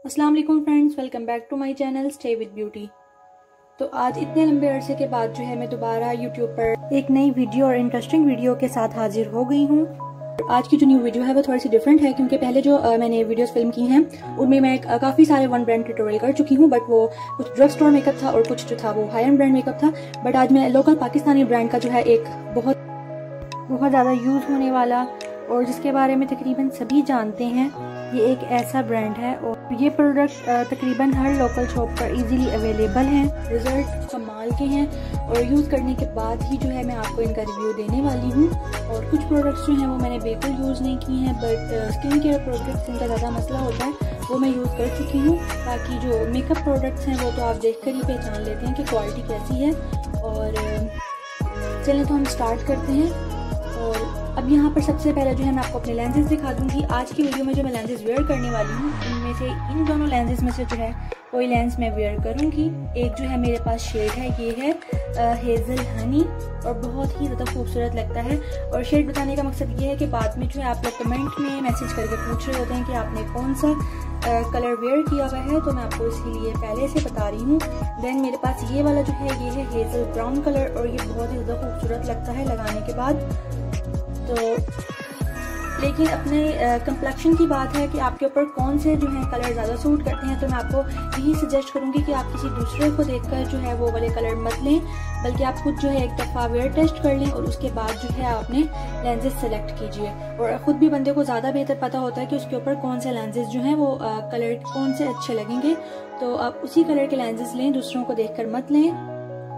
अस्सलाम वालेकुम friends, welcome back to my channel stay with beauty. तो आज इतने लंबे अरसे के बाद जो है मैं दोबारा यूट्यूब पर एक नई वीडियो और इंटरेस्टिंग वीडियो के साथ हाजिर हो गई हूँ। आज की जो न्यू वीडियो है वो थोड़ी सी डिफरेंट है क्योंकि पहले जो मैंने वीडियोस फिल्म की हैं उनमें मैं काफ़ी सारे वन ब्रांड ट्यूटोरियल कर चुकी हूँ, बट वो कुछ ड्रग स्टोर मेकअप था और कुछ जो था वो हाई एंड ब्रांड मेकअप था। बट आज मैं लोकल पाकिस्तानी ब्रांड का जो है एक बहुत ज़्यादा यूज़ होने वाला और जिसके बारे में तकरीबन सभी जानते हैं, ये एक ऐसा ब्रांड है और ये प्रोडक्ट तकरीबन हर लोकल शॉप पर इजीली अवेलेबल हैं। रिजल्ट कमाल के हैं और यूज़ करने के बाद ही जो है मैं आपको इनका रिव्यू देने वाली हूँ। और कुछ प्रोडक्ट्स जो हैं वो मैंने बिल्कुल यूज़ नहीं की हैं, बट स्किन केयर प्रोडक्ट्स इनका ज़्यादा मसला होता है वो मैं यूज़ कर चुकी हूँ। बाकी जो मेकअप प्रोडक्ट्स हैं वो तो आप देख कर ही पहचान लेते हैं कि क्वालिटी कैसी है। और चलिए तो हम स्टार्ट करते हैं। और अब यहाँ पर सबसे पहले जो है मैं आपको अपने लेंसेज दिखा दूंगी। आज की वीडियो में जो मैं लेंसेज वेयर करने वाली हूँ उनमें से इन दोनों लेंसेज में से जो है कोई लेंस मैं वेयर करूँगी। एक जो है मेरे पास शेड है, ये है हेज़ल हनी और बहुत ही ज़्यादा खूबसूरत लगता है। और शेड बताने का मकसद ये है कि बाद में जो है आप लोग कमेंट में मैसेज करके पूछ रहे होते हैं कि आपने कौन सा कलर वेयर किया हुआ है, तो मैं आपको इसीलिए पहले से बता रही हूँ। देन मेरे पास ये वाला जो है ये है हेज़ल ब्राउन कलर और ये बहुत ही ज़्यादा खूबसूरत लगता है लगाने के बाद। तो लेकिन अपने कंप्लेक्शन की बात है कि आपके ऊपर कौन से जो है कलर ज़्यादा सूट करते हैं, तो मैं आपको यही सजेस्ट करूँगी कि आप किसी दूसरे को देखकर जो है वो वाले कलर मत लें, बल्कि आप खुद जो है एक दफ़ा वेयर टेस्ट कर लें और उसके बाद जो है आप अपने लेंसेज सेलेक्ट कीजिए। और ख़ुद भी बंदे को ज़्यादा बेहतर पता होता है कि उसके ऊपर कौन से लेंसेज जो हैं वो कलर कौन से अच्छे लगेंगे, तो आप उसी कलर के लेंसेज लें, दूसरों को देख कर मत लें।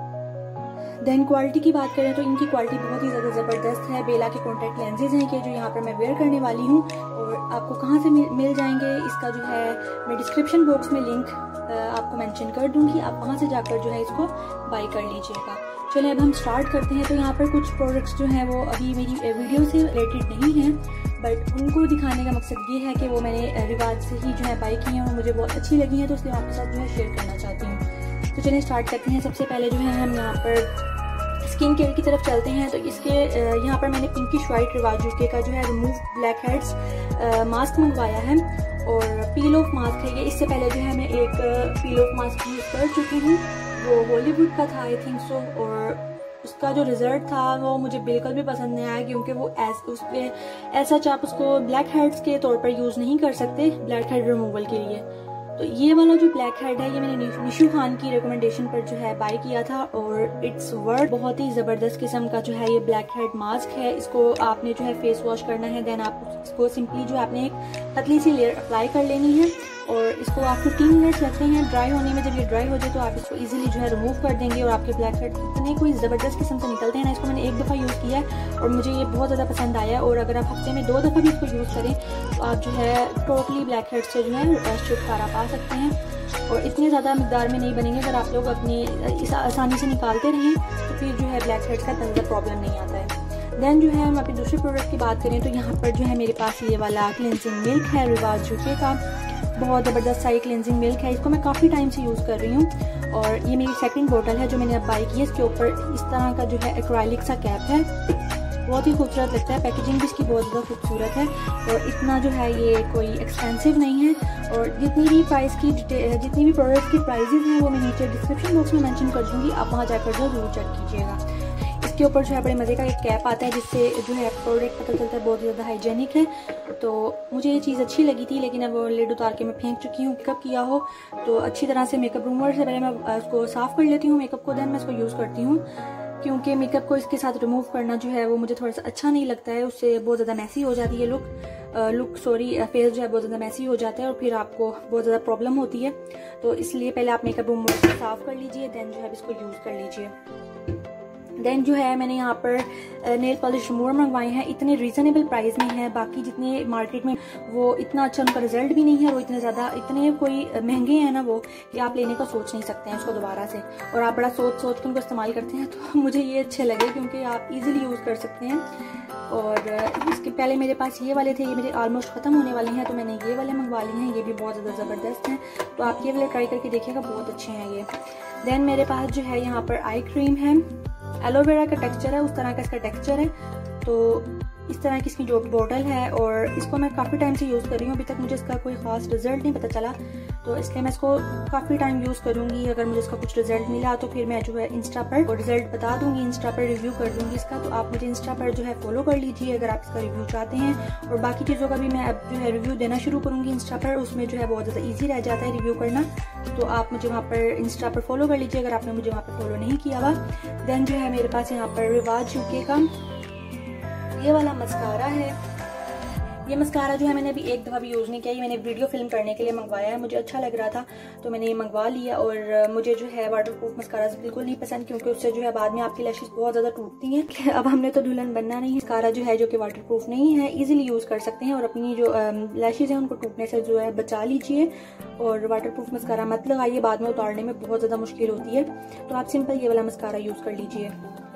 देन क्वालिटी की बात करें तो इनकी क्वालिटी बहुत ही ज़्यादा ज़बरदस्त है। बेला के कॉन्टैक्ट लेंसेज हैं कि जो यहाँ पर मैं वेयर करने वाली हूँ। और आपको कहाँ से मिल जाएंगे इसका जो है मैं डिस्क्रिप्शन बॉक्स में लिंक आपको मेंशन कर दूँगी, आप वहाँ से जाकर जो है इसको बाई कर लीजिएगा। चलिए अब हम स्टार्ट करते हैं। तो यहाँ पर कुछ प्रोडक्ट्स जो हैं वो अभी मेरी वीडियो से रिलेटेड नहीं हैं, बट उनको दिखाने का मकसद ये है कि वो मैंने रिवाज से ही जो है बाई की हैं और मुझे बहुत अच्छी लगी हैं, तो इसलिए आपके साथ जो है शेयर करना चाहती हूँ। तो चलिए स्टार्ट करते हैं। सबसे पहले जो है हम यहाँ पर स्किन केयर की तरफ चलते हैं। तो इसके यहाँ पर मैंने पिंकिश वाइट रिवाज यूके का जो है रिमूव ब्लैक हेड्स मास्क मंगवाया है और पील ऑफ मास्क है ये। इससे पहले जो है मैं एक पील ऑफ मास्क यूज़ कर चुकी हूँ, वो हॉलीवुड का था आई थिंक सो, और उसका जो रिजल्ट था वो मुझे बिल्कुल भी पसंद नहीं आया क्योंकि वो उस पर ऐसा आप उसको ब्लैक हेड्स के तौर पर यूज़ नहीं कर सकते ब्लैक हेड रिमूवल के लिए। तो ये वाला जो ब्लैक हेड है ये मैंने निशु खान की रिकमेंडेशन पर जो है बाय किया था और इट्स वर्थ। बहुत ही ज़बरदस्त किस्म का जो है ये ब्लैक हेड मास्क है। इसको आपने जो है फेस वॉश करना है, देन आप इसको सिंपली जो है आपने एक पतली सी लेयर अप्लाई कर लेनी है और इसको आप 15 मिनट्स लगते हैं ड्राई होने में। जब ये ड्राई हो जाए तो आप इसको इजीली जो है रिमूव कर देंगे और आपके ब्लैक हेड इतने कोई ज़बरदस्त किस्म से निकलते हैं ना। इसको मैंने एक दफ़ा यूज़ किया है और मुझे ये बहुत ज़्यादा पसंद आया। और अगर आप हफ्ते में 2 दफ़ा भी इसको यूज़ करें तो आप जो है टोटली ब्लैक हेड से जो है छुटकारा पा सकते हैं और इतने ज़्यादा मकदार में नहीं बनेंगे। अगर आप लोग अपनी आसानी से निकालते रहें तो फिर जो है ब्लैक हेड का तंज़र प्रॉब्लम नहीं आता है। देन जो है हम अपने दूसरे प्रोडक्ट की बात करें तो यहाँ पर जो है मेरे पास ये वाला क्लिनजिंग मिल्क है रिवाज यूके का। बहुत ज़बरदस्त सारी क्लिनजिंग मिल्क है। इसको मैं काफ़ी टाइम से यूज़ कर रही हूँ और ये मेरी सेकंड बोतल है जो मैंने अब बाई की है। इसके ऊपर इस तरह का जो है एक्रेलिक सा कैप है, बहुत ही खूबसूरत लगता है। पैकेजिंग भी इसकी बहुत ज़्यादा खूबसूरत है और इतना जो है ये कोई एक्सपेंसिव नहीं है। और जितनी भी प्रोडक्ट की प्राइजेज़ हैं वो मैं नीचे डिस्क्रिप्शन बॉक्स में मेंशन कर दूँगी, आप वहाँ जाकर जो ज़रूर चेक कीजिएगा। इसके ऊपर जो है बड़े मज़े का एक कैप आता है जिससे जो है प्रोडक्ट पता चलता है बहुत ज़्यादा हाइजेनिक है। तो मुझे ये चीज़ अच्छी लगी थी, लेकिन अब वो लिड उतार के मैं फेंक चुकी हूँ। मेकअप किया हो तो अच्छी तरह से मेकअप रूमर से पहले मैं उसको साफ़ कर लेती हूँ मेकअप को, देन मैं इसको यूज़ करती हूँ क्योंकि मेकअप को इसके साथ रिमूव करना जो है वो मुझे थोड़ा सा अच्छा नहीं लगता है। उससे बहुत ज़्यादा मैसी हो जाती है फेस जो है बहुत ज़्यादा मैसी हो जाता है और फिर आपको बहुत ज़्यादा प्रॉब्लम होती है। तो इसलिए पहले आप मेकअप रूम को साफ़ कर लीजिए, देन जो है इसको यूज़ कर लीजिए। देन जो है मैंने यहाँ पर नेल पॉलिश रिमूवर मंगवाए हैं, इतने रीज़नेबल प्राइस में है। बाकी जितने मार्केट में वो इतना अच्छा उनका रिजल्ट भी नहीं है, वो इतने कोई महंगे हैं ना वो कि आप लेने का सोच नहीं सकते हैं उसको दोबारा से, और आप बड़ा सोच के उनको इस्तेमाल करते हैं। तो मुझे ये अच्छे लगे क्योंकि आप इजीली यूज़ कर सकते हैं। और इसके पहले मेरे पास ये वाले थे, ये मेरे ऑलमोस्ट ख़त्म होने वाले हैं, तो मैंने ये वाले मंगवा लिए हैं। ये भी बहुत ज़्यादा ज़बरदस्त हैं, तो आप ये वाले ट्राई करके देखिएगा, बहुत अच्छे हैं ये। देन मेरे पास जो है यहाँ पर आई क्रीम है, एलोवेरा का टेक्सचर है, उस तरह का इसका टेक्सचर है। तो इस तरह की इसकी जो बॉटल है और इसको मैं काफ़ी टाइम से यूज़ कर रही हूँ। अभी तक मुझे इसका कोई ख़ास रिजल्ट नहीं पता चला, तो इसलिए मैं इसको काफ़ी टाइम यूज़ करूँगी। अगर मुझे इसका कुछ रिजल्ट मिला तो फिर मैं जो है इंस्टा पर रिजल्ट बता दूँगी, इंस्टा पर रिव्यू कर दूँगी इसका। तो आप मुझे इंस्टा पर जो है फॉलो कर लीजिए अगर आप इसका रिव्यू चाहते हैं। और बाकी चीज़ों का भी मैं अब जो है रिव्यू देना शुरू करूँगी इंस्टा पर, उसमें जो है बहुत ज़्यादा ईजी रह जाता है रिव्यू करना। तो आप मुझे वहाँ पर इंस्टा पर फॉलो कर लीजिए अगर आपने मुझे वहाँ पर फॉलो नहीं किया हुआ। देन जो है मेरे पास यहाँ पर रिवाज यूके का ये वाला मस्कारा है। ये मस्कारा जो है मैंने अभी एक दफ़ा भी यूज़ नहीं किया, ये मैंने वीडियो फिल्म करने के लिए मंगवाया है, मुझे अच्छा लग रहा था तो मैंने ये मंगवा लिया। और मुझे जो है वाटरप्रूफ मस्कारा बिल्कुल नहीं पसंद, क्योंकि उससे जो है बाद में आपकी लैशेस बहुत ज़्यादा टूटती हैं। अब हमने तो दुल्हन बनना नहीं है। मस्कारा जो है जो कि वाटरप्रूफ नहीं है, इजीली यूज़ कर सकते हैं और अपनी जो लैशेस हैं उनको टूटने से जो है बचा लीजिए। और वाटरप्रूफ मस्कारा मत लगाइए, बाद में उतारने में बहुत ज़्यादा मुश्किल होती है। तो आप सिंपल ये वाला मस्कारा यूज़ कर लीजिए।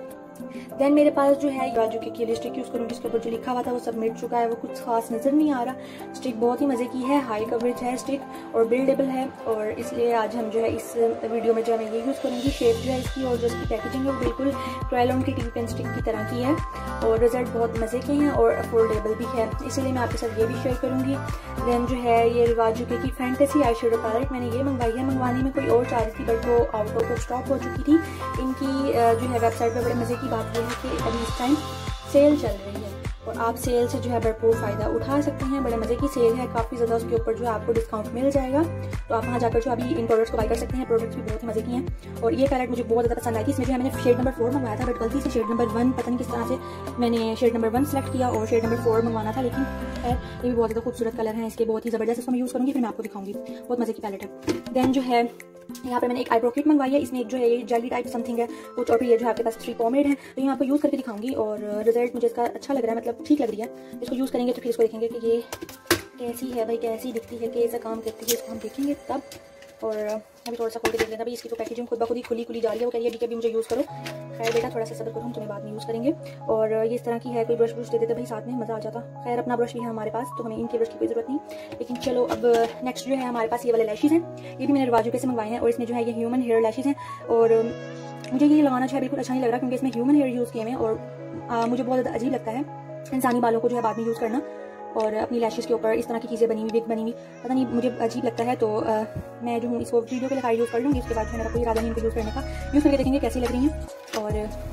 देन मेरे पास जो है राजू की लिपस्टिक यूज़ करूँगी, जिसके ऊपर जो लिखा हुआ था वो सब मिट चुका है, वो कुछ खास नज़र नहीं आ रहा। स्टिक बहुत ही मज़े की है, हाई कवरेज है स्टिक और बिल्डेबल है, और इसलिए आज हम जो है इस वीडियो में जो है ये यूज़ करेंगे। शेप जो है इसकी और जो इसकी पैकेजिंग है वो बिल्कुल क्रायोलॉन की टिप पेन स्टिक की तरह की है और रिजल्ट बहुत मज़े के हैं और अफोर्डेबल भी है, इसीलिए मैं आपके साथ ये भी शेयर करूँगी। देन जो है ये रिवाजू की फैंटेसी आई शेडो पैलेट मैंने ये मंगवाई है। मंगवाने में कोई और चार्ज थी बट वो आउट ऑफ स्टॉक हो चुकी थी। इनकी जो है वेबसाइट पर बड़े मज़े की बात यह है कि अभी इस टाइम सेल चल रही है और आप सेल से जो है भरपूर फ़ायदा उठा सकते हैं। बड़े मज़े की सेल है, काफ़ी ज़्यादा उसके ऊपर जो है आपको डिस्काउंट मिल जाएगा, तो आप वहाँ जाकर जो अभी इन प्रोडक्ट्स को बाई कर सकते हैं। प्रोडक्ट्स भी बहुत ही मज़े की हैं और ये पैलेट मुझे बहुत ज़्यादा पसंद आई थी। इसमें जो है मैंने शेड नंबर 4 मंगवाया था बट गलती से शेड नंबर 1 पता नहीं किस तरह से मैंने शेड नंबर 1 सेलेक्ट किया और शेड नंबर 4 मंगवाना था, लेकिन खैर ये भी बहुत ज़्यादा खूबसूरत कलर है इसके, बहुत ही ज़बरदस्त। इसको मैं यूज़ करूँगी फिर मैं आपको दिखाऊंगी, बहुत मज़े की पैलेट है। देन जो है यहाँ पे मैंने एक आईब्रो किट मंगवाई है, इसमें एक जो है ये जेली टाइप समथिंग है कुछ, और फिर ये जो है आपके पास 3 पॉमेड है, तो ये आपको यूज़ करके दिखाऊंगी और रिजल्ट मुझे इसका अच्छा लग रहा है, मतलब ठीक लग रही है। इसको यूज़ करेंगे तो फिर इसको देखेंगे कि ये कैसी है भाई, कैसी दिखती है, कैसा काम करती है, इसको हम देखेंगे तब। और अभी थोड़ा सा खोल के देख लेते हैं भाई, इसकी तो पैकेजिंग खुद ब खुद ही खुली जा रही है। वो कह रही है अभी मुझे यूज़ करो। खैर बेटा थोड़ा सा सब्र करो, हम तुम्हें बाद में यूज़ करेंगे। और ये इस तरह की है, कोई ब्रश दे देते भाई साथ में, मज़ा आ जाता। खैर अपना ब्रश भी है हमारे पास तो हमें इनके ब्रश की कोई ज़रूरत नहीं। लेकिन चलो अब नेक्स्ट जो है हमारे पास ये वाले लैशेज़ हैं, ये भी मैंने रिवाजू से मंगवाए हैं और इसमें जो है ये ह्यूमन हेयर लैशेज़ हैं। और मुझे ये लगाना जो है बिल्कुल अच्छा नहीं लग रहा, क्योंकि इसमें ह्यूमन हेयर यूज़ किए हैं और मुझे बहुत ज़्यादा अजीब लगता है इंसानी बालों को जो है बाद में यूज़ करना और अपनी लैशेज़ के ऊपर इस तरह की चीज़ें बनी हुई, विग बनी हुई, पता नहीं मुझे अजीब लगता है। तो मैं जो हूँ इसको वीडियो के लिए यूज़ कर लूँगी, उसके बाद जो मेरा कोई इरादा नहीं इनको यूज़ करने का। यूज़ करके देखेंगे कैसी लग रही हैं।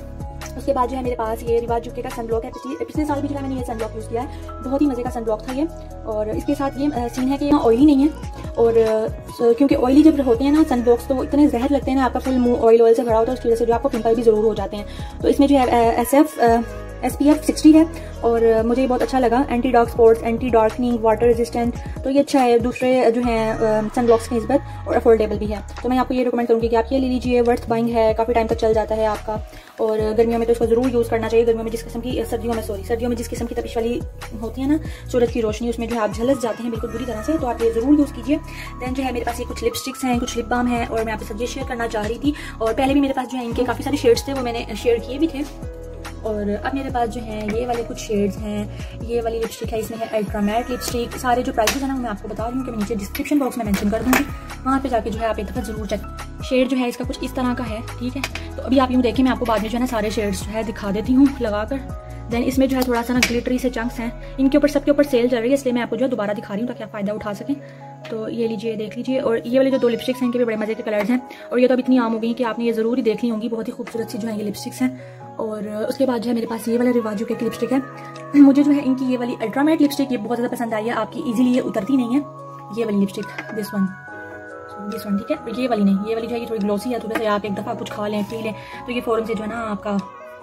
और उसके बाद जो है मेरे पास ये रिवाज यूके का सनब्लॉक है। पिछले साल भी जो है मैंने ये सनब्लॉक यूज़ किया है, बहुत ही मज़े का सनब्लॉक था ये। और इसके साथ ये सीन है कि यहाँ ऑयली नहीं है और क्योंकि ऑयली जब होते हैं ना सनब्लॉक्स तो वो इतने जहर लगते हैं ना, आपका फुल मुँह ऑयल से भरा होता है, उसकी वजह से जो आपको पिंपल भी ज़रूर हो जाते हैं। तो इसमें जो है SPF 60 है और मुझे बहुत अच्छा लगा। Anti dark spots, anti darkening, water resistant, तो ये अच्छा है दूसरे जो हैं सनब्लॉक्स की निस्बत और अफोर्डेबल भी है। तो मैं आपको ये रिकमेंड करूँगी कि आप ये ले लीजिए, वर्थ बाइंग है, काफ़ी टाइम तक चल जाता है आपका। और गर्मियों में तो इसको ज़रूर यूज़ करना चाहिए। गर्मियों में जिस किस्म की सर्दियों में जिस किस्म की तपिश वाली होती है ना सूरज की रोशनी, उसमें जो है आप झलस जाते हैं बिल्कुल बुरी तरह से, तो आप ये ज़रूर यूज़ कीजिए। देन जो है मेरे पास ये कुछ लिपस्टिक्स हैं, कुछ लिप बाम है और मैं आपके साथ ये शेयर करना चाह रही थी। और पहले भी मेरे पास जो है इनके काफ़ी सारे शेड्स थे, वो मैंने शेयर किए भी थे। और अब मेरे पास जो है ये वाले कुछ शेड्स हैं। ये वाली लिपस्टिक है, इसमें है अल्ट्रा मैट लिपस्टिक। सारे जो प्राइसेस है ना मैं आपको बता रही हूँ कि मैं नीचे डिस्क्रिप्शन बॉक्स में मेंशन कर दूँगी, वहाँ पे जाके जो है आप एक दफ़ा ज़रूर चेक। शेड जो है इसका कुछ इस तरह का है, ठीक है। तो अभी आप यूँ देखें, मैं आपको बाद में जो है ना सारे शेड्स जो है दिखा देती हूँ लगाकर। देन इसमें जो है थोड़ा सा ना ग्लिटरी से चंक्स हैं, इनके ऊपर सबके ऊपर सेल चल रही है, इसलिए मैं आपको जो है दोबारा दिखा रही हूँ ताकि आप फ़ायदा उठा सकें। तो ये लीजिए, देख लीजिए। और ये वाले जो 2 लिपस्टिक्स हैं इनके भी बड़े मज़े के कलर्स हैं और ये तो अब इतनी आम हो गई कि आपने ये ज़रूर ही देख ली होंगी, बहुत ही खूबसूरत सी जो है ये लिपस्टिक्स हैं। और उसके बाद जो है मेरे पास ये वाले रिवाजू की लिपस्टिक है। मुझे जो है इनकी ये वाली अल्ट्रा मैट लिपस्टिक ये बहुत ज़्यादा पसंद आई है, आपकी इजीली ये उतरती नहीं है। ये वाली लिपस्टिक दिस वन, ठीक है। ये वाली नहीं, ये वाली जो है ये थोड़ी ग्लोसी है, थोड़ा सा आप एक दफ़ा कुछ खा लें पी लें तो ये फ़ौरन से जो है ना आपका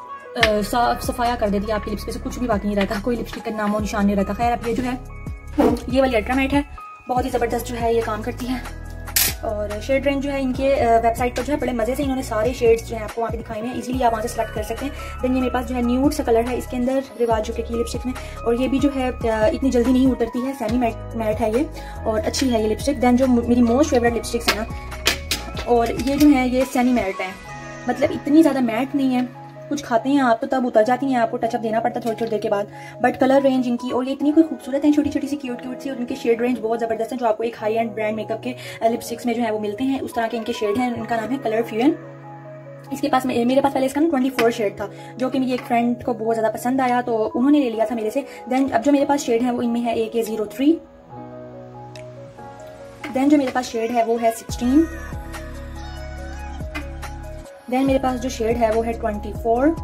साफ सफाया कर देती है, आपकी लिप्स पे से कुछ भी बाकी नहीं रहता, कोई लिपस्टिक का नामो निशान नहीं रहता। खैर अब ये जो है ये वाली अल्ट्रा मैट है, बहुत ही ज़बरदस्त जो है ये काम करती है। और शेड रेंज जो है इनके वेबसाइट पर जो है बड़े मज़े से इन्होंने सारे शेड्स जो है आपको वहाँ पे दिखाए हुए हैं, इजीली आप वहाँ से सेलेक्ट कर सकते हैं। देन ये मेरे पास जो है न्यूड सा कलर है इसके अंदर रिवाज यूके की लिपस्टिक में, और ये भी जो है इतनी जल्दी नहीं उतरती है, सेमी मैट है ये और अच्छी है ये लिपस्टिक। देन जो मेरी मोस्ट फेवरेट लिपस्टिक्स है ना, और ये जो है ये सेमी मैट है, मतलब इतनी ज़्यादा मैट नहीं है, कुछ खाते हैं आप तो तब उतर जाती हैं, आपको टचअप देना पड़ता है थोड़ी देर के बाद। बट कलर रेंज इनकी और ये इतनी कोई खूबसूरत है, छोटी छोटी सी क्यूट सी, और इनके शेड रेंज बहुत ज़बरदस्त है जो आपको एक हाई एंड ब्रांड मेकअप के लिपस्टिक्स में जो है वो मिलते हैं, उस तरह के इनके शेड हैं। इनका नाम है कलर फ्यूजन इसके पास मेरे पास पहले इसका ना 24 शेड था, जो कि मेरी एक फ्रेंड को बहुत ज़्यादा पसंद आया तो उन्होंने ले लिया था मेरे से। देन अब जो मेरे पास शेड है वो इनमें है AK03। देन जो मेरे पास शेड है वो है 16। देन मेरे पास जो शेड है वो है 24।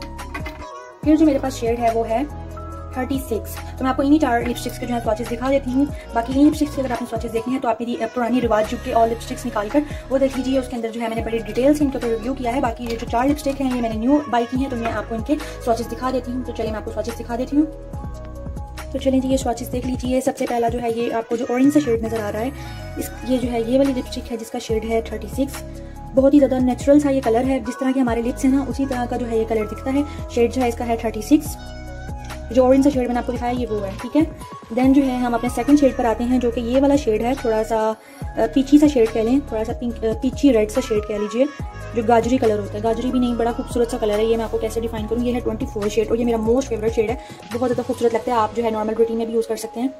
फिर जो मेरे पास शेड है वो है 36। तो मैं आपको इन्हीं 4 लिपस्टिक्स के जो है स्वॉचेस दिखा देती हूँ। बाकी इन लिपस्टिक्स के अगर आपने स्वॉचेस देखनी है तो आप मेरी पुरानी रिवाज युग के और लिपस्टिक्स निकाल कर वो देख लीजिए। उसके अंदर जो है मैंने बड़ी डिटेल से इनके ऊपर रिव्यू किया है। बाकी ये जो 4 लिपस्टिक हैं ये मैंने न्यू बाई की हैं, तो मैं आपको इनके स्वॉचेस दिखा देती हूँ। तो चलिए मैं आपको स्वॉचेस दिखा देती हूँ। तो चलिए जी ये स्वॉचेस देख लीजिए। सबसे पहला जो है ये आपको जो ऑरेंज सा शेड नज़र आ रहा है, ये जो है ये वाली लिपस्टिक है जिसका शेड है 36। बहुत ही ज़्यादा नेचुरल सा ये कलर है, जिस तरह के हमारे लिप्स हैं ना उसी तरह का जो है ये कलर दिखता है। शेड जो है इसका है 36। जो ऑरेंज सा शेड मैंने आपको दिखाया ये वो है, ठीक है। देन जो है हम अपने सेकंड शेड पर आते हैं, जो कि ये वाला शेड है, थोड़ा सा पीची सा शेड कह लें, थोड़ा सा पीची रेड सा शेड कह लीजिए, जो गाजरी कलर होता है। गाजरी भी नहीं, बड़ा खूबसूरत सा कलर है ये। मैं आपको कैसे डिफाइन करूँ, ये है 24 शेड और ये मेरा मोस्ट फेवरेट शेड है। बहुत ज़्यादा खूबसूरत लगता है, आप जो है नॉर्मल रूटीन में भी यूज़ कर सकते हैं।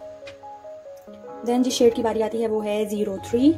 देन जिस शेड की बारी आती है वो है 03।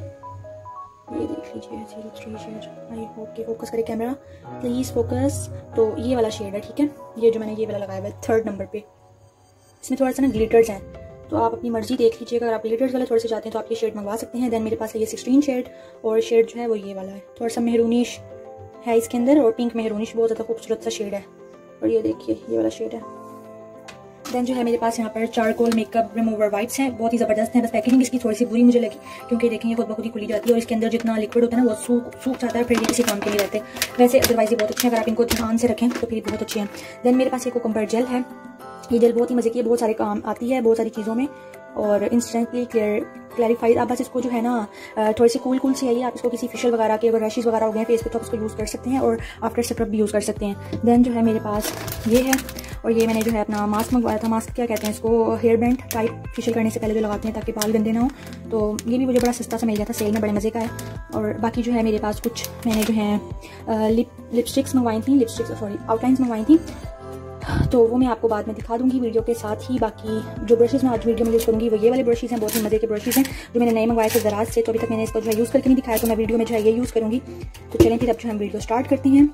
ये देख लीजिए 03 शेड। आई होप कि फोकस करे कैमरा, प्लीज़ फोकस। तो ये वाला शेड है, ठीक है। ये जो मैंने ये वाला लगाया हुआ है 3rd नंबर पे, इसमें थोड़ा सा ना ग्लिटर्स हैं, तो आप अपनी मर्जी देख लीजिएगा। अगर आप ग्लिटर्स वाले थोड़े से चाहते हैं तो आप ये शेड मंगवा सकते हैं। देन मेरे पास है ये 16 शेड और शेड जो है वो ये वाला है, थोड़ा सा मेहरूनिश है इसके अंदर और पिंक मेहरूनिश, बहुत ज़्यादा खूबसूरत सा शेड है। और ये देखिए ये वाला शेड है। देन जो है मेरे पास यहाँ पर चारकोल मेकअप रिमूवर वाइप्स हैं, बहुत ही ज़बरदस्त है। बस पैकेजिंग इसकी थोड़ी सी बुरी मुझे लगी, क्योंकि देखेंगे खुद ब खुद ही खुली जाती है और इसके अंदर जितना लिक्विड होता है ना वो सूख जाता है, फिर ये किसी काम के नहीं रहते। वैसे अदरवाइज ये बहुत अच्छे हैं, अगर आप इनको ध्यान से रखें तो फिर बहुत अच्छे हैं। देन मेरे पास एक कोकम्बर जेल है। ये जेल बहुत ही मजे की है, बहुत सारे काम आती है बहुत सारी चीज़ों में और इंस्टेंटली क्लैरिफाइड। आप बस इसको जो है ना थोड़ी सी कूल सी आई, आप इसको किसी फेशियल वगैरह के अगर रैशेस वगैरह हो गए फेस पे तो आप इसको यूज़ कर सकते हैं और आफ्टर स्क्रब भी यूज़ कर सकते हैं। देन जो है मेरे पास ये है और ये मैंने जो है अपना मास्क मंगवाया था। मास्क क्या कहते हैं इसको, हेयर बैंड टाइप, फेशियल करने से पहले जो लगाते हैं ताकि बाल गंदे ना हो। तो ये भी मुझे बड़ा सस्ता सा मिल गया था सेल में, बड़े मज़े का है। और बाकी जो है मेरे पास कुछ मैंने जो है लिपस्टिक्स मंगवाई थी, आउटलाइंस मंगवाई थी, तो वो मैं आपको बाद में दिखा दूंगी वीडियो के साथ ही। बाकी जो ब्रशेज़ मैं आज वीडियो में यूज़ करूँगी वो ये वाले ब्रशेज़ हैं, बहुत ही मज़े के ब्रशेज़ हैं जो मैंने नए मंगवाए थे दराज से। तो अभी तक मैंने इसको जो है यूज़ करके नहीं दिखाया, तो मैं वीडियो में जो है ये यूज़ करूँगी। तो चलें फिर अब जो हम वीडियो स्टार्ट करती हैं।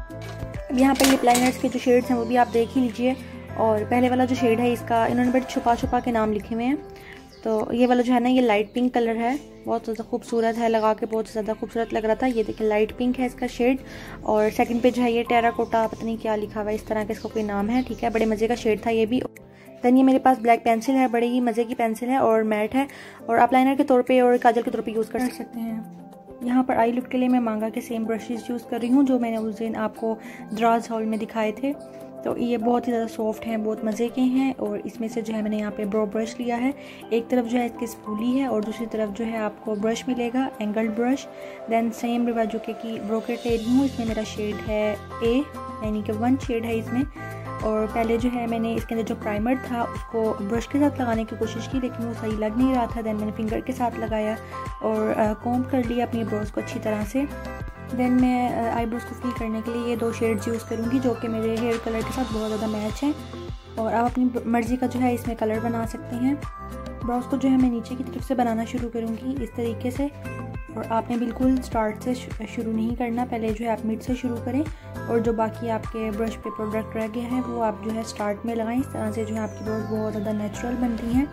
यहाँ पर लिप लाइनर्स के जो शेड्स हैं वो भी आप देख ही लीजिए। और पहले वाला जो शेड है इसका इन्होंने बड़े छुपा के नाम लिखे हुए हैं। तो ये वाला जो है ना ये लाइट पिंक कलर है, बहुत ज़्यादा खूबसूरत है, लगा के बहुत ज़्यादा खूबसूरत लग रहा था। ये देखिए लाइट पिंक है इसका शेड। और सेकंड पे जो है ये टेराकोटा, पता नहीं क्या लिखा हुआ है, इस तरह का इसका कोई नाम है, ठीक है। बड़े मज़े का शेड था ये भी। देन ये मेरे पास ब्लैक पेंसिल है, बड़े ही मज़े की पेंसिल है और मैट है और आप लाइनर के तौर पे और काजल के तौर पे यूज़ कर सकते हैं। यहाँ पर आई लिफ्ट के लिए मैं मांगा के सेम ब्रशेज़ यूज़ कर रही हूँ जो मैंने उस दिन आपको द्राज हॉल में दिखाए थे। तो ये बहुत ही ज़्यादा सॉफ्ट हैं, बहुत मज़े के हैं। और इसमें से जो है मैंने यहाँ पे ब्रो ब्रश लिया है, एक तरफ जो है इसकी स्पूली है और दूसरी तरफ जो है आपको ब्रश मिलेगा, एंगल्ड ब्रश। देन सेम रिवाजो के की ब्रोकेट ले रही हूँ, इसमें मेरा शेड है A, यानी कि 1 शेड है इसमें। और पहले जो है मैंने इसके अंदर जो प्राइमर था उसको ब्रश के साथ लगाने की कोशिश की, लेकिन वो सही लग नहीं रहा था। देन मैंने फिंगर के साथ लगाया और कॉम्ब कर लिया अपनी ब्रोज को अच्छी तरह से। देन मैं आईब्रोज को फिल करने के लिए ये 2 शेड्स यूज़ करूँगी जो कि मेरे हेयर कलर के साथ बहुत ज़्यादा मैच है। और आप अपनी मर्ज़ी का जो है इसमें कलर बना सकते हैं। ब्राउज को जो है मैं नीचे की तरफ से बनाना शुरू करूँगी इस तरीके से। और आपने बिल्कुल स्टार्ट से शुरू नहीं करना, पहले जो है आप मिड से शुरू करें और जो बाकी आपके ब्रश पे प्रोडक्ट रह गया है वो आप जो है स्टार्ट में लगाएं। इस तरह से जो है आपकी ब्राउज बहुत ज़्यादा नेचुरल बनती हैं।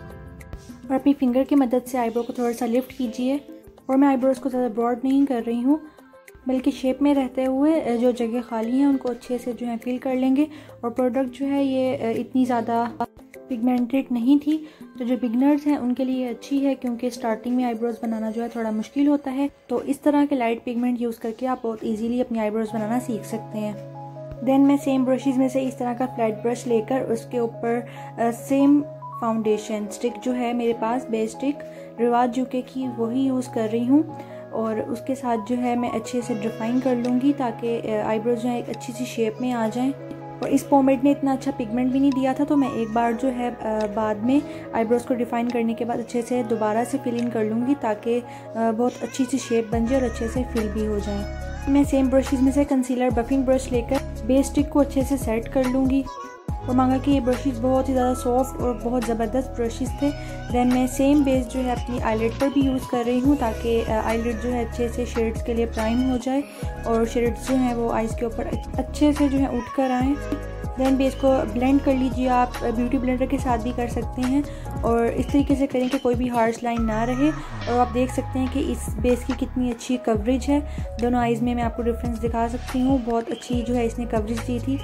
और अपनी फिंगर की मदद से आईब्रो को थोड़ा सा लिफ्ट कीजिए। और मैं आईब्रोज को ज़्यादा ब्रॉड नहीं कर रही हूँ, बल्कि शेप में रहते हुए जो जगह खाली है उनको अच्छे से जो है फिल कर लेंगे। और प्रोडक्ट जो है ये इतनी ज़्यादा पिगमेंटेड नहीं थी, तो जो बिगनर्स हैं उनके लिए अच्छी है, क्योंकि स्टार्टिंग में आईब्रोज बनाना जो है थोड़ा मुश्किल होता है। तो इस तरह के लाइट पिगमेंट यूज़ करके आप बहुत इजीली अपनी आईब्रोज बनाना सीख सकते हैं। देन मैं सेम ब्रशेज़ में से इस तरह का फ्लैट ब्रश लेकर उसके ऊपर सेम फाउंडेशन स्टिक जो है मेरे पास, बेस स्टिक रिवाज यूके की, वही यूज़ कर रही हूँ। और उसके साथ जो है मैं अच्छे से डिफाइन कर लूँगी ताकि आईब्रोज जो है एक अच्छी सी शेप में आ जाएं। और इस पोमेड ने इतना अच्छा पिगमेंट भी नहीं दिया था, तो मैं एक बार जो है बाद में आईब्रोज को डिफाइन करने के बाद अच्छे से दोबारा से फिल इन कर लूँगी ताकि बहुत अच्छी सी शेप बन जाए और अच्छे से फिल भी हो जाए। मैं सेम ब्रशेज़ में से कंसीलर बफिंग ब्रश लेकर बेस स्टिक को अच्छे से सेट कर लूँगी। और मांगा कि ये ब्रशेज़ बहुत ही ज़्यादा सॉफ्ट और बहुत ज़बरदस्त ब्रशेज़ थे। दैन मैं सेम बेस जो है अपनी आईलिड पर भी यूज़ कर रही हूँ ताकि आईलिड जो है अच्छे से शेड्स के लिए प्राइम हो जाए और शेड्स जो हैं वो आइज़ के ऊपर अच्छे से जो है उठ कर आएँ। दैन बेस को ब्लेंड कर लीजिए, आप ब्यूटी ब्लेंडर के साथ भी कर सकते हैं और इस तरीके से करें कि कोई भी हार्श लाइन ना रहे। और आप देख सकते हैं कि इस बेस की कितनी अच्छी कवरेज है। दोनों आइज़ में मैं आपको डिफरेंस दिखा सकती हूँ, बहुत अच्छी जो है इसने कवरेज दी थी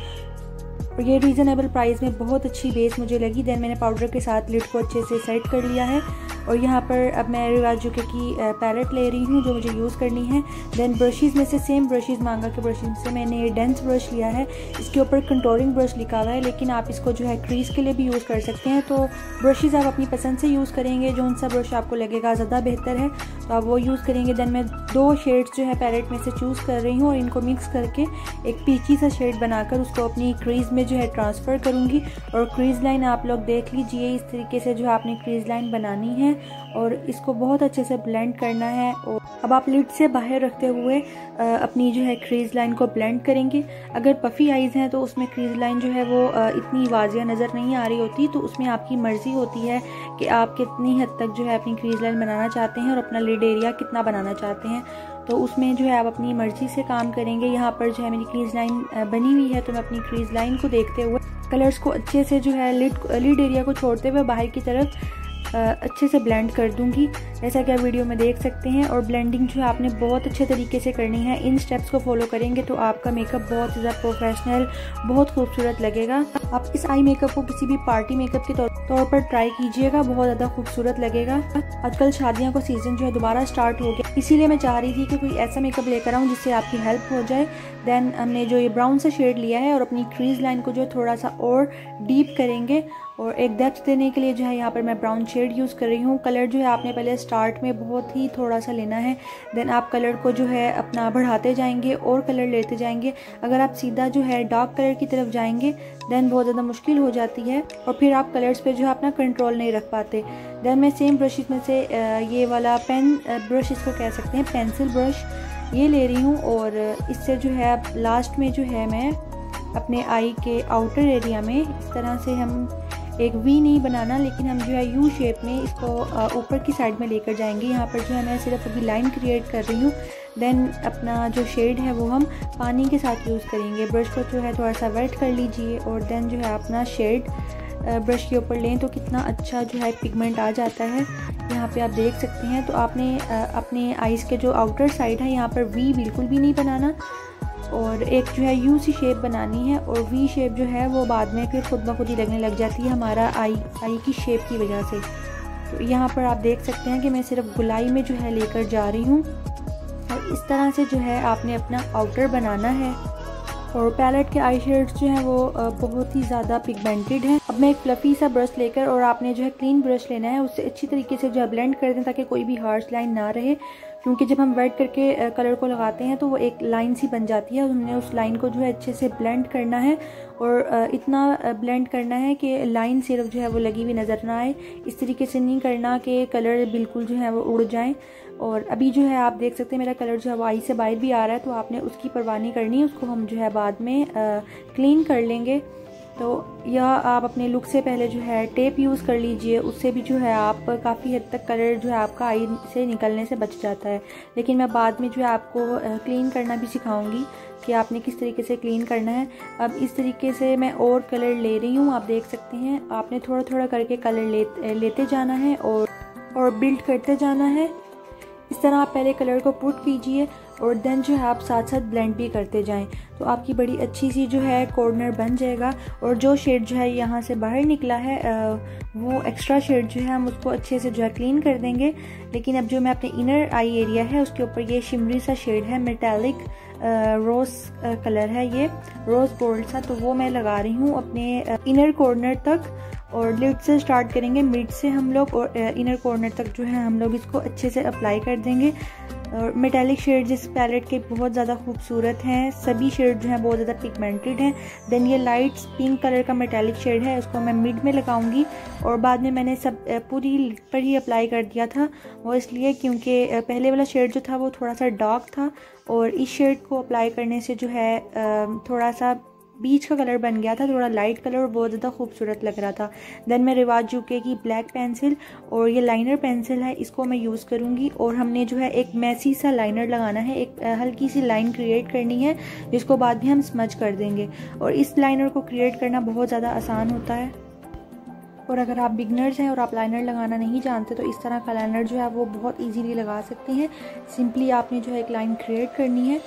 और ये रीज़नेबल प्राइस में बहुत अच्छी बेस मुझे लगी। दैन मैंने पाउडर के साथ लिड को अच्छे से सेट कर लिया है और यहाँ पर अब मैं रिवाजुके की पैलेट ले रही हूँ जो मुझे यूज़ करनी है। दैन ब्रशेज़ में से सेम ब्रशेज़ मांगा के ब्रशेज़ से मैंने डेंस ब्रश लिया है। इसके ऊपर कंटोरिंग ब्रश लिखा हुआ है, लेकिन आप इसको जो है क्रीज़ के लिए भी यूज़ कर सकते हैं। तो ब्रशेज़ आप अपनी पसंद से यूज़ करेंगे, जो सा ब्रश आपको लगेगा ज़्यादा बेहतर है तो आप वो यूज़ करेंगे। दैन मैं 2 शेड्स जो है पैलेट में से चूज़ कर रही हूँ और इनको मिक्स करके एक पीची सा शेड बनाकर उसको अपनी क्रीज़ में जो है ट्रांसफ़र करूँगी। और क्रीज़ लाइन आप लोग देख लीजिए, इस तरीके से जो आपने क्रीज़ लाइन बनानी है और इसको बहुत अच्छे से ब्लेंड करना है। और अब आप लिड से बाहर रखते हुए अपनी जो है क्रीज़ लाइन को ब्लेंड करेंगे। अगर पफ़ी आइज़ हैं तो उसमें क्रीज़ लाइन जो है वो इतनी वाज़िया नज़र नहीं आ रही होती, तो उसमें आपकी मर्ज़ी होती है कि आप कितनी हद तक जो है अपनी क्रीज़ लाइन बनाना चाहते हैं और अपना लिड एरिया कितना बनाना चाहते हैं। तो उसमें जो है आप अपनी मर्ज़ी से काम करेंगे। यहाँ पर जो है मेरी क्रीज़ लाइन बनी हुई है तो मैं अपनी क्रीज़ लाइन को देखते हुए कलर्स को अच्छे से जो है लिड एरिया को छोड़ते हुए बाहर की तरफ अच्छे से ब्लेंड कर दूंगी, जैसा कि आप वीडियो में देख सकते हैं। और ब्लेंडिंग जो है आपने बहुत अच्छे तरीके से करनी है। इन स्टेप्स को फॉलो करेंगे तो आपका मेकअप बहुत ज़्यादा प्रोफेशनल, बहुत खूबसूरत लगेगा। आप इस आई मेकअप को किसी भी पार्टी मेकअप के तौर पर ट्राई कीजिएगा, बहुत ज़्यादा खूबसूरत लगेगा। आजकल शादियों का सीज़न जो है दोबारा स्टार्ट हो गया, इसीलिए मैं चाह रही थी कि कोई ऐसा मेकअप लेकर आऊँ जिससे आपकी हेल्प हो जाए। दैन हमने जो ये ब्राउन सा शेड लिया है और अपनी क्रीज़ लाइन को जो थोड़ा सा और डीप करेंगे और एक डेप्थ देने के लिए जो है यहाँ पर मैं ब्राउन शेड यूज़ कर रही हूँ। कलर जो है आपने पहले स्टार्ट में बहुत ही थोड़ा सा लेना है, देन आप कलर को जो है अपना बढ़ाते जाएंगे और कलर लेते जाएंगे। अगर आप सीधा जो है डार्क कलर की तरफ जाएंगे देन बहुत ज़्यादा मुश्किल हो जाती है और फिर आप कलर्स पे जो है अपना कंट्रोल नहीं रख पाते। देन मैं सेम ब्रशेस में से ये वाला पेन ब्रश, इसको कह सकते हैं पेंसिल ब्रश, ये ले रही हूँ और इससे जो है अब लास्ट में जो है मैं अपने आई के आउटर एरिया में इस तरह से हम एक वी नहीं बनाना, लेकिन हम जो है यू शेप में इसको ऊपर की साइड में लेकर जाएंगे। यहाँ पर जो है मैं सिर्फ अभी लाइन क्रिएट कर रही हूँ। देन अपना जो शेड है वो हम पानी के साथ यूज़ करेंगे। ब्रश को जो है थोड़ा सा वेट कर लीजिए और देन जो है अपना शेड ब्रश के ऊपर लें तो कितना अच्छा जो है पिगमेंट आ जाता है। यहाँ पे आप देख सकते हैं। तो आपने अपने आइज़ के जो आउटर साइड है यहाँ पर वी बिल्कुल भी नहीं बनाना और एक जो है यू सी शेप बनानी है और वी शेप जो है वो बाद में फिर खुद ब खुद ही लगने लग जाती है हमारा आई की शेप की वजह से। तो यहाँ पर आप देख सकते हैं कि मैं सिर्फ गुलाई में जो है लेकर जा रही हूँ और इस तरह से जो है आपने अपना आउटर बनाना है। और पैलेट के आई शेड्स जो हैं वो बहुत ही ज़्यादा पिगमेंटेड हैं। अब मैं एक फ्लफ़ी सा ब्रश लेकर और आपने जो है क्लीन ब्रश लेना है, उससे अच्छी तरीके से जो है ब्लेंड कर दें ताकि कोई भी हार्श लाइन ना रहे, क्योंकि जब हम वेट करके कलर को लगाते हैं तो वो एक लाइन सी बन जाती है। हमने उस लाइन को जो है अच्छे से ब्लेंड करना है और इतना ब्लेंड करना है कि लाइन सिर्फ जो है वो लगी हुई नज़र ना आए। इस तरीके से नहीं करना कि कलर बिल्कुल जो है वो उड़ जाएं। और अभी जो है आप देख सकते हैं मेरा कलर जो है वो आई से बाहर भी आ रहा है, तो आपने उसकी परवाह नहीं करनी है, उसको हम जो है बाद में क्लीन कर लेंगे। तो या आप अपने लुक से पहले जो है टेप यूज़ कर लीजिए, उससे भी जो है आप काफ़ी हद तक कलर जो है आपका आई से निकलने से बच जाता है। लेकिन मैं बाद में जो है आपको क्लीन करना भी सिखाऊंगी कि आपने किस तरीके से क्लीन करना है। अब इस तरीके से मैं और कलर ले रही हूँ, आप देख सकते हैं। आपने थोड़ा थोड़ा करके कलर लेते जाना है और बिल्ड करते जाना है। इस तरह आप पहले कलर को पुट कीजिए और देन जो है आप साथ साथ ब्लेंड भी करते जाएं, तो आपकी बड़ी अच्छी सी जो है कॉर्नर बन जाएगा। और जो शेड जो है यहाँ से बाहर निकला है वो एक्स्ट्रा शेड जो है हम उसको अच्छे से जो है क्लीन कर देंगे। लेकिन अब जो मैं अपने इनर आई एरिया है उसके ऊपर ये शिमरी सा शेड है, मेटालिक रोज कलर है, ये रोज गोल्ड सा, तो वो मैं लगा रही हूँ अपने इनर कॉर्नर तक। और लिड से स्टार्ट करेंगे, मिड से हम लोग और इनर कॉर्नर तक जो है हम लोग इसको अच्छे से अप्लाई कर देंगे। और मेटालिक शेड्स इस पैलेट के बहुत ज़्यादा खूबसूरत हैं, सभी शेड जो हैं बहुत ज़्यादा पिगमेंटेड हैं। देन ये लाइट पिंक कलर का मेटालिक शेड है, उसको मैं मिड में लगाऊंगी और बाद में मैंने सब पूरी लिड पर ही अप्लाई कर दिया था। वो इसलिए क्योंकि पहले वाला शेड जो था वो थोड़ा सा डार्क था और इस शेड को अप्लाई करने से जो है थोड़ा सा बीच का कलर बन गया था, थोड़ा लाइट कलर और बहुत ज़्यादा खूबसूरत लग रहा था। देन मैं रिवाज जुके की ब्लैक पेंसिल और ये लाइनर पेंसिल है, इसको मैं यूज़ करूँगी और हमने जो है एक मैसी सा लाइनर लगाना है, एक हल्की सी लाइन क्रिएट करनी है जिसको बाद में हम स्मज कर देंगे। और इस लाइनर को क्रिएट करना बहुत ज़्यादा आसान होता है और अगर आप बिगनर्स हैं और आप लाइनर लगाना नहीं जानते तो इस तरह का लाइनर जो है वो बहुत इजीली लगा सकते हैं। सिंपली आपने जो है एक लाइन क्रिएट करनी है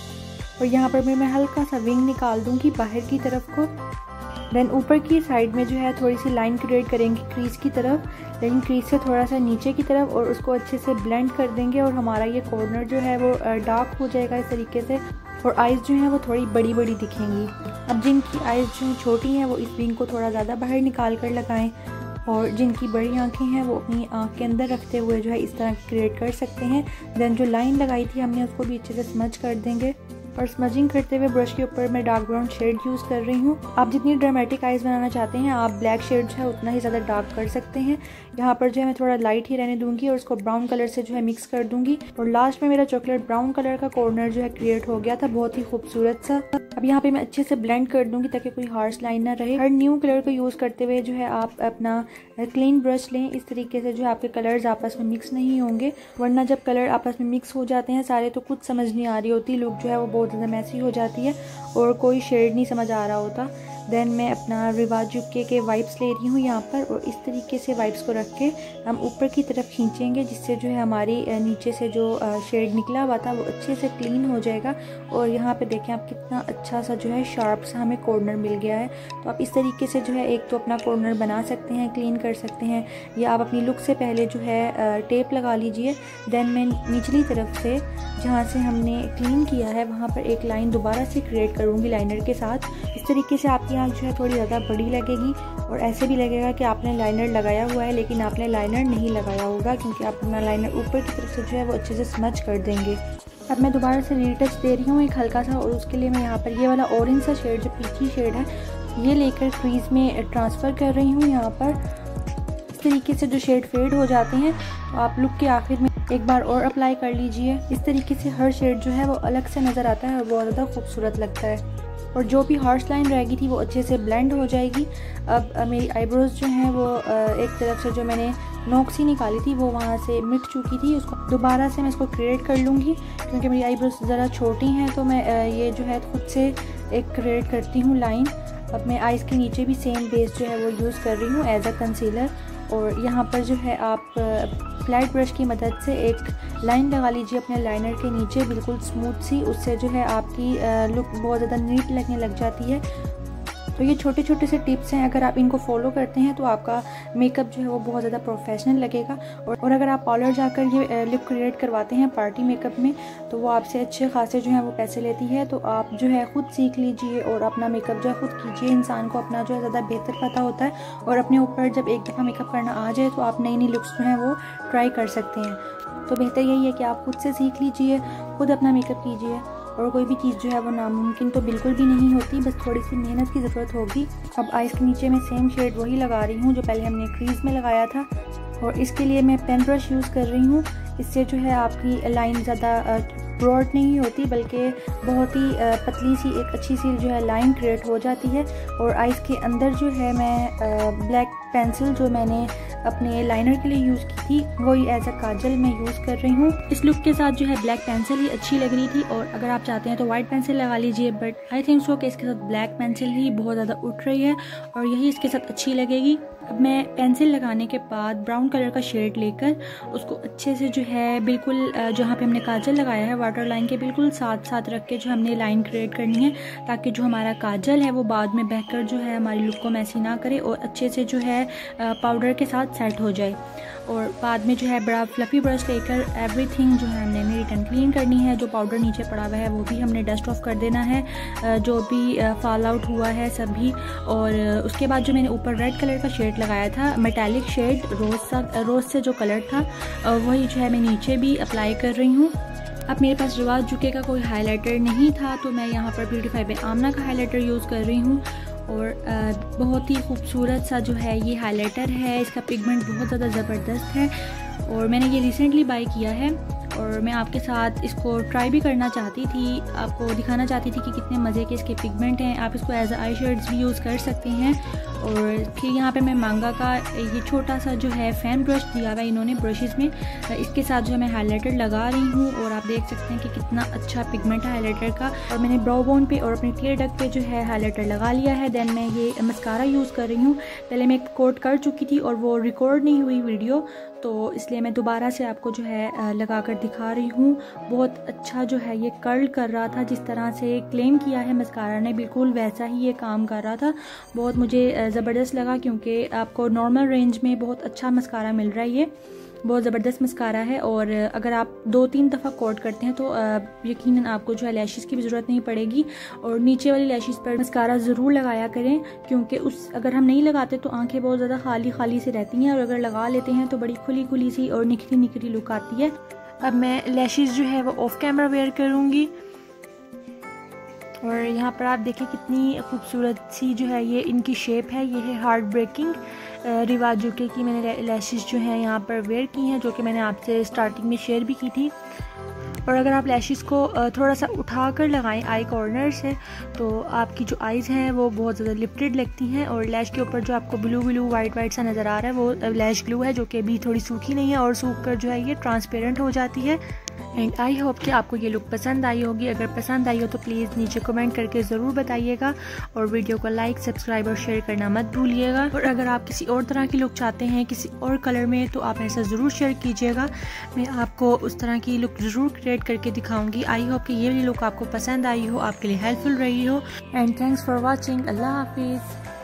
और यहाँ पर मैं हल्का सा विंग निकाल दूँगी बाहर की तरफ को। देन ऊपर की साइड में जो है थोड़ी सी लाइन क्रिएट करेंगे क्रीज की तरफ, लेकिन क्रीज से थोड़ा सा नीचे की तरफ, और उसको अच्छे से ब्लेंड कर देंगे और हमारा ये कॉर्नर जो है वो डार्क हो जाएगा इस तरीके से। और आइज़ जो है वो थोड़ी बड़ी बड़ी दिखेंगी। अब जिनकी आइज़ जो छोटी हैं वो इस विंग को थोड़ा ज़्यादा बाहर निकाल कर लगाएं और जिनकी बड़ी आंखें हैं वो अपनी आंख के अंदर रखते हुए जो है इस तरह क्रिएट कर सकते हैं। देन जो लाइन लगाई थी हमने उसको भी अच्छे से स्मज कर देंगे और स्मजिंग करते हुए ब्रश के ऊपर मैं डार्क ब्राउन शेड यूज़ कर रही हूँ। आप जितनी ड्रामेटिक आइज़ बनाना चाहते हैं आप ब्लैक शेड जो है उतना ही ज़्यादा डार्क कर सकते हैं। यहाँ पर जो है मैं थोड़ा लाइट ही रहने दूंगी और उसको ब्राउन कलर से जो है मिक्स कर दूंगी और लास्ट में मेरा चॉकलेट ब्राउन कलर का कॉर्नर जो है क्रिएट हो गया था, बहुत ही खूबसूरत सा। अब यहाँ पे मैं अच्छे से ब्लेंड कर दूंगी ताकि कोई हार्श लाइन ना रहे। हर न्यू कलर को यूज़ करते हुए जो है आप अपना क्लीन ब्रश लें, इस तरीके से जो है आपके कलर्स आपस में मिक्स नहीं होंगे, वरना जब कलर आपस में मिक्स हो जाते हैं सारे तो कुछ समझ नहीं आ रही होती, लुक जो है वो बहुत ज़्यादा मैसी हो जाती है और कोई शेड नहीं समझ आ रहा होता। देन मैं अपना रिवाज जुके के वाइप्स ले रही हूँ यहाँ पर और इस तरीके से वाइप्स को रख के हम ऊपर की तरफ खींचेंगे जिससे जो है हमारी नीचे से जो शेड निकला हुआ था वो अच्छे से क्लीन हो जाएगा। और यहाँ पे देखें आप कितना अच्छा सा जो है शार्प सा हमें कॉर्नर मिल गया है। तो आप इस तरीके से जो है एक तो अपना कॉर्नर बना सकते हैं, क्लीन कर सकते हैं, या आप अपनी लुक से पहले जो है टेप लगा लीजिए। देन मैं निचली तरफ से जहाँ से हमने क्लीन किया है वहाँ पर एक लाइन दोबारा से क्रिएट करूँगी लाइनर के साथ। इस तरीके से आपकी आँख जो है थोड़ी ज़्यादा बड़ी लगेगी और ऐसे भी लगेगा कि आपने लाइनर लगाया हुआ है लेकिन आपने लाइनर नहीं लगाया होगा, क्योंकि आप अपना लाइनर ऊपर की तरफ से जो है वो अच्छे से स्मच कर देंगे। अब मैं दोबारा से रीटच दे रही हूँ एक हल्का सा और उसके लिए मैं यहाँ पर ये वाला ऑरेंज सा शेड जो पीची शेड है ये लेकर क्रीज में ट्रांसफ़र कर रही हूँ। यहाँ पर इस तरीके से जो शेड फेड हो जाते हैं तो आप लुक के आखिर में एक बार और अप्लाई कर लीजिए। इस तरीके से हर शेड जो है वो अलग से नज़र आता है और बहुत ज़्यादा खूबसूरत लगता है और जो भी हार्श लाइन रहेगी थी वो अच्छे से ब्लेंड हो जाएगी। अब मेरी आईब्रोज जो हैं वो एक तरफ से जो मैंने नोक सी निकाली थी वो वहाँ से मिट चुकी थी, उसको दोबारा से मैं इसको क्रिएट कर लूँगी क्योंकि मेरी आईब्रोज ज़रा छोटी हैं तो मैं ये जो है खुद से एक क्रिएट करती हूँ लाइन। अब मैं आइज़ के नीचे भी सेम बेस जो है वो यूज़ कर रही हूँ एज अ कंसीलर और यहाँ पर जो है आप फ्लैट ब्रश की मदद से एक लाइन लगा लीजिए अपने लाइनर के नीचे बिल्कुल स्मूथ सी, उससे जो है आपकी लुक बहुत ज़्यादा नीट लगने लग जाती है। तो ये छोटे छोटे से टिप्स हैं, अगर आप इनको फॉलो करते हैं तो आपका मेकअप जो है वो बहुत ज़्यादा प्रोफेशनल लगेगा। और अगर आप पार्लर जाकर ये लुक क्रिएट करवाते हैं पार्टी मेकअप में तो वो आपसे अच्छे खासे जो है वो पैसे लेती है। तो आप जो है ख़ुद सीख लीजिए और अपना मेकअप जो है ख़ुद कीजिए। इंसान को अपना जो है ज़्यादा बेहतर पता होता है और अपने ऊपर जब एक दफ़ा मेकअप करना आ जाए तो आप नई नई लुक्स जो हैं वो ट्राई कर सकते हैं। तो बेहतर यही है कि आप खुद से सीख लीजिए, खुद अपना मेकअप कीजिए और कोई भी चीज़ जो है वो नामुमकिन तो बिल्कुल भी नहीं होती, बस थोड़ी सी मेहनत की ज़रूरत होगी। अब आइज़ के नीचे मैं सेम शेड वही लगा रही हूँ जो पहले हमने क्रीज में लगाया था और इसके लिए मैं पेन ब्रश यूज़ कर रही हूँ। इससे जो है आपकी लाइन ज़्यादा ब्रॉड नहीं होती बल्कि बहुत ही पतली सी एक अच्छी सी जो है लाइन क्रिएट हो जाती है। और आइज़ के अंदर जो है मैं ब्लैक पेंसिल जो मैंने अपने लाइनर के लिए यूज़ की थी वही एज अ काजल मैं यूज़ कर रही हूँ। इस लुक के साथ जो है ब्लैक पेंसिल ही अच्छी लग रही थी और अगर आप चाहते हैं तो वाइट पेंसिल लगा लीजिए, बट आई थिंक सो कि इसके साथ ब्लैक पेंसिल ही बहुत ज़्यादा उठ रही है और यही इसके साथ अच्छी लगेगी। अब मैं पेंसिल लगाने के बाद ब्राउन कलर का शेड लेकर उसको अच्छे से जो है बिल्कुल जहाँ पे हमने काजल लगाया है वाटर लाइन के बिल्कुल साथ साथ रख के जो हमने लाइन क्रिएट करनी है ताकि जो हमारा काजल है वो बाद में बहकर जो है हमारी लुक को मैसी ना करे और अच्छे से जो है पाउडर के साथ सेट हो जाए। और बाद में जो है बड़ा फ्लफी ब्रश लेकर एवरीथिंग जो है हमने नीट एंड क्लीन करनी है। जो पाउडर नीचे पड़ा हुआ है वो भी हमने डस्ट ऑफ कर देना है, जो भी फॉल आउट हुआ है सभी। और उसके बाद जो मैंने ऊपर रेड कलर का शेड लगाया था मेटालिक शेड रोज़ से जो कलर था वही जो है मैं नीचे भी अप्लाई कर रही हूँ। अब मेरे पास रिवाज जुके का कोई हाइलाइटर नहीं था तो मैं यहाँ पर ब्यूटीफाई बाय आमना का हाइलाइटर यूज़ कर रही हूँ और बहुत ही खूबसूरत सा जो है ये हाइलाइटर है। इसका पिगमेंट बहुत ज़्यादा ज़बरदस्त है और मैंने ये रिसेंटली बाय किया है और मैं आपके साथ इसको ट्राई भी करना चाहती थी, आपको दिखाना चाहती थी कि कितने मज़े के इसके पिगमेंट हैं। आप इसको एज आई शेड्स भी यूज़ कर सकते हैं। और फिर यहाँ पे मैं मांगा का ये छोटा सा जो है फैन ब्रश दिया हुआ है इन्होंने ब्रशेज़ में, इसके साथ जो है मैं हाइलाइटर लगा रही हूँ। और आप देख सकते हैं कि कितना अच्छा पिगमेंट है हाइलाइटर का। और मैंने ब्राउ बोन पे और अपने टीयर डक पे जो है हाइलाइटर लगा लिया है। देन मैं ये मस्कारा यूज़ कर रही हूँ। पहले मैं कोट कर चुकी थी और वो रिकॉर्ड नहीं हुई वीडियो, तो इसलिए मैं दोबारा से आपको जो है लगा कर दिखा रही हूँ। बहुत अच्छा जो है ये कर्ल कर रहा था, जिस तरह से क्लेम किया है मस्कारा ने बिल्कुल वैसा ही ये काम कर रहा था। बहुत मुझे ज़बरदस्त लगा, क्योंकि आपको नॉर्मल रेंज में बहुत अच्छा मस्कारा मिल रहा है। ये बहुत ज़बरदस्त मस्कारा है। और अगर आप 2-3 दफ़ा कोट करते हैं तो यकीनन आपको जो है लैशेस की भी ज़रूरत नहीं पड़ेगी। और नीचे वाली लैशेस पर मस्कारा ज़रूर लगाया करें, क्योंकि अगर हम नहीं लगाते तो आंखें बहुत ज़्यादा खाली खाली सी रहती हैं, और अगर लगा लेते हैं तो बड़ी खुली खुली सी और निखरी निखरी लुक आती है। अब मैं लैशेस जो है वो ऑफ कैमरा वेयर करूँगी। और यहाँ पर आप देखें कितनी खूबसूरत सी जो है ये इनकी शेप है। ये है हार्ट ब्रेकिंग रिवाजो के की मैंने लैशेस जो है यहाँ पर वेयर की हैं, जो कि मैंने आपसे स्टार्टिंग में शेयर भी की थी। और अगर आप लैशेस को थोड़ा सा उठा कर लगाएं आई कॉर्नर से, तो आपकी जो आईज़ हैं वो बहुत ज़्यादा लिफ्टेड लगती हैं। और लैश के ऊपर जो आपको ब्लू ब्लू वाइट वाइट सा नज़र आ रहा है वो लैश ग्लू है, जो कि अभी थोड़ी सूखी नहीं है और सूख कर जो है ये ट्रांसपेरेंट हो जाती है। एंड आई होप कि आपको ये लुक पसंद आई होगी। अगर पसंद आई हो तो प्लीज़ नीचे कमेंट करके ज़रूर बताइएगा, और वीडियो को लाइक, सब्सक्राइब और शेयर करना मत भूलिएगा। और अगर आप किसी और तरह की लुक चाहते हैं किसी और कलर में, तो आप ऐसा ज़रूर शेयर कीजिएगा। मैं आपको उस तरह की लुक ज़रूर क्रिएट करके दिखाऊंगी। आई होप कि ये वाली लुक आपको पसंद आई हो, आपके लिए हेल्पफुल रही हो। And thanks for watching. अल्लाह हाफिज़।